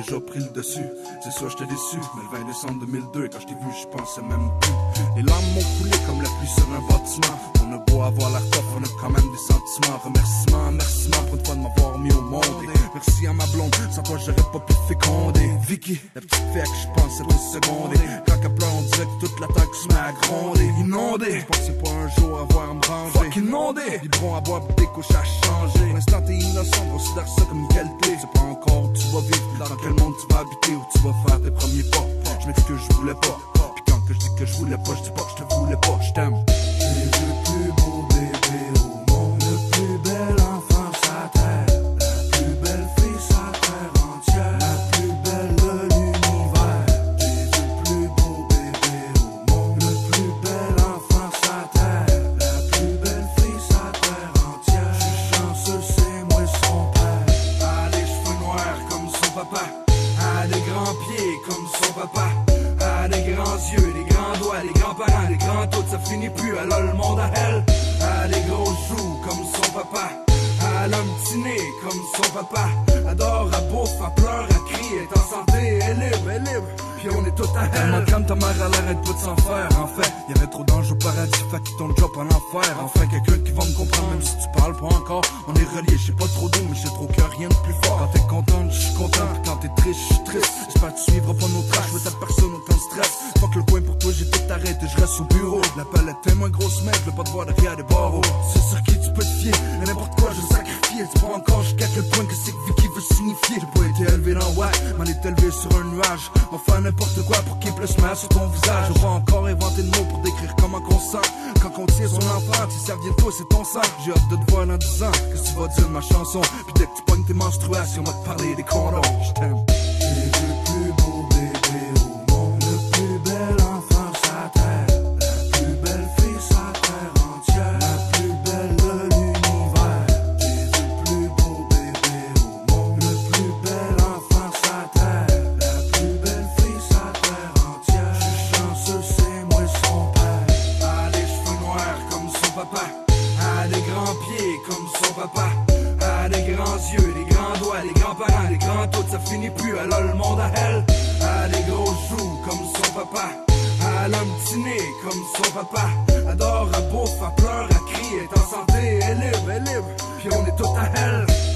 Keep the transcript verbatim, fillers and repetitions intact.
déjà pris le dessus. C'est ça, j'étais déçu, mais le vingt décembre deux mille deux, quand je t'ai vu, je pensais même plus. Les larmes m'ont coulé comme la pluie sur un bâtiment. On a beau avoir l'air tough, on a quand même des sentiments. Remerciements, remerciements pour une fois de m'avoir mis au monde. Et merci à ma blonde, sans toi j'aurais pas pu féconder. Vicky, la petite fille à qui je pensais deux secondes. Et quand elle pleure, on dirait que toute la terre se met à gronder. Inondé, je pensais pas un jour avoir à me ranger. Fuck inondé, biberon à boire, pis tes couches à changer. Pour l'instant t'es innocent, considère ça comme une qualité. C'est pas encore où tu vas vivre, dans quel monde tu vas habiter, où tu vas faire tes premiers pas. Je m'excuse, je voulais pas. Puis quand que je dis que je voulais pas, je dis pas que je te voulais pas, je t'aime. J'ai vu le plus beau bébé au monde, le plus bel enfant sa terre, la plus belle fille sa terre entière, la plus belle de l'univers. J'ai vu le plus beau bébé au monde, le plus bel enfant sa terre, la plus belle fille sa terre entière. Je suis chanceux, c'est moi son père. A des cheveux noirs comme son papa, a des grands pieds comme son papa, a des grands yeux, des grands doigts, des grands parents, des grands toutes, ça finit plus, elle a le monde à elle. A des gros joues comme son papa, elle a un petit nez comme son papa, adore, elle bouffe, elle pleure, elle crie, elle est en santé, elle est libre, elle est libre, puis on est tout à elle. Tellement calme, ta mère elle arrête pas de s'en faire, en fait, y'avait trop d'anges au paradis, fait qu'ils ton job en enfer. Enfin quelqu'un qui va me comprendre, même si tu parles pas encore, on est reliés, je sais pas trop d'où, mais j'ai trop que rien de plus fort. Quand t'es contente, je suis content, puis quand t'es triste, je suis triste. J'espère que tu suivras pas nos traces, je veux ta personne autant de stress. Fuck le coin pour toi, j'ai tout arrêté, je reste au bureau. La palette est tellement grosse, mec, je veux pas te voir derrière des barreaux. C'est sur qui tu peux te fier, et n'importe quoi, je sacrifie. C'est pas encore jusqu'à quel point que c'est que Vicky veut signifier. J'ai pas été élevé dans Wack, m'en est élevé sur un nuage. On va faire n'importe quoi pour qu'il pleut mal sur ton visage. On va encore inventer de mots pour décrire comment qu'on sent. Quand on tient son enfant, si ça vient de toi, c'est ton sang. J'ai hâte de te voir dans dix ans, qu'est-ce que tu vas dire de ma chanson. Puis dès que tu pognes tes menstruations, on va te parler des condoms. Je t'aime. J'ai vu le plus beau bébé au monde, le plus bel enfant sa terre, la plus belle fille sa terre entière, la plus belle de l'univers. J'ai vu le plus beau bébé au monde, le plus bel enfant sa terre, la plus belle fille sa terre entière. Je suis chanceux, c'est moi son père. A des cheveux noirs comme son papa, a des grands pieds comme son papa, a des grands yeux, des grands doigts, des grands parents, des grands toutes, ça finit plus, elle a le monde à elle. A des gros joues comme son papa, elle a un petit nez comme son papa, adore, elle bouffe, elle pleure, elle crie, elle est en santé, elle est libre, elle est libre, puis on est tout à elle.